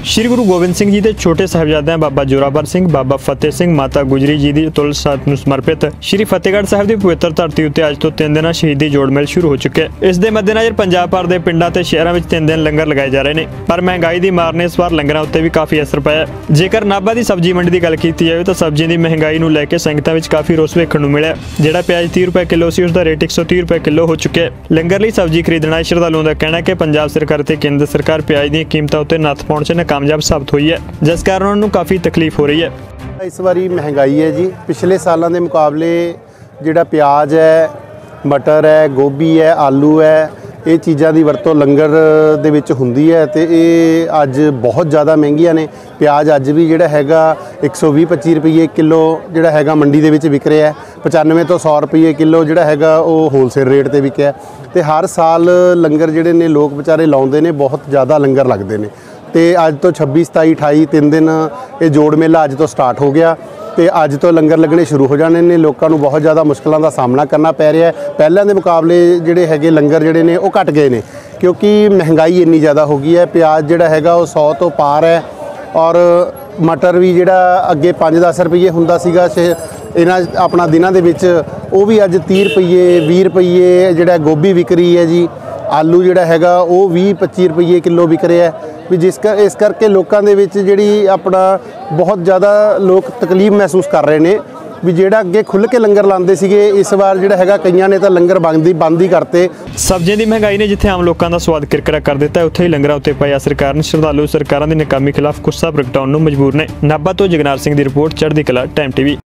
श्री गुरु गोबिंद सिंह जी के छोटे साहिबजादियां बाबा जोरावर सिंह, बाबा फतेह सिंह, माता गुजरी जी की तुल साथ नूं समर्पित श्री फतेहगढ़ साहिब की पवित्र धरती उत्ते अज तो 3 दिन शहीदी जोड़ मेल शुरू हो चुके हैं। इस दे मद्देनज़र पंजाब भर के पिंडां ते शहरां विच 3 दिन लंगर लगाए जा रहे हैं, पर महंगाई की मार ने इस बार लंगरां उत्ते भी काफ़ी असर पाया। जेकर नाभा की सब्जी मंडी की गल की जाए तो सब्जियों की महंगाई नूं लैके संगतां विच काफ़ी रोस वेखण नूं मिलिआ। जिहड़ा प्याज 30 रुपए किलो सी उसका रेट 130 रुपए किलो हो चुका है। लंगर लई सब्जी खरीदण आए श्रद्धालुओं का कहना है कि पंजाब सरकार ते केंद्र सरकार प्याज दी कीमतां उत्ते नत्थ पाउण च नाकामयाब साबित हुई है, जिस कारण उन्होंने काफ़ी तकलीफ हो रही है। इस बारी महंगाई है जी, पिछले सालों के मुकाबले जिहड़ा प्याज है, मटर है, गोभी है, आलू है, ये चीज़ों की वरतों लंगर दे विच हुंदी है ते ये अज बहुत ज़्यादा महंगियां ने। प्याज अज भी जिहड़ा हैगा 120-25 रुपये किलो जिहड़ा हैगा मंडी दे विच विक रहा है, 95 तो 100 रुपये किलो जिहड़ा हैगा वो होलसेल रेट ते विकिया ते हर साल लंगर जिहड़े ने लोग बेचारे लाउंदे ने, बहुत ज़्यादा लंगर लगदे ने। तो अज तो 26, 27, 28 3 दिन ये जोड़ मेला अज तो स्टार्ट हो गया तो अज तो लंगर लगने शुरू हो जाने ने। लोगों को बहुत ज़्यादा मुश्किलों का सामना करना पै रहा है। पहलों के मुकाबले जिहड़े हैगे लंगर जिहड़े ने वो घट गए ने, क्योंकि महंगाई इन्नी ज़्यादा हो गई है। प्याज जिहड़ा हैगा वो 100 तो पार है और मटर भी जिहड़ा अगे 5-10 रुपये हुंदा सीगा इन्हां अपना दिनां दे विच, वो भी अज 30 रुपये 20 रुपये जिहड़ा गोभी विक रही है जी। आलू जिहड़ा हैगा वो 20-25 रुपये किलो विक रहा है भी, इस करके लोगों के विच जिहड़ी अपना बहुत ज़्यादा लोग तकलीफ महसूस कर रहे हैं भी जिहड़ा अगे खुल के लंगर लाते सीगे, इस बार जिहड़ा हैगा कईयां ने तो लंगर बंद ही करते। सब्जियों की महंगाई ने जिथे आम लोगों का स्वाद किरकिरा कर दिता है, उत्थे ही लंगरां उत्ते पाए असर कारण श्रद्धालु सरकारों की नाकामी खिलाफ गुस्सा प्रगटाउण नूं मजबूर ने। नाभा तो जगनार सिंह की रिपोर्ट, चढ़दी कला टाइम TV।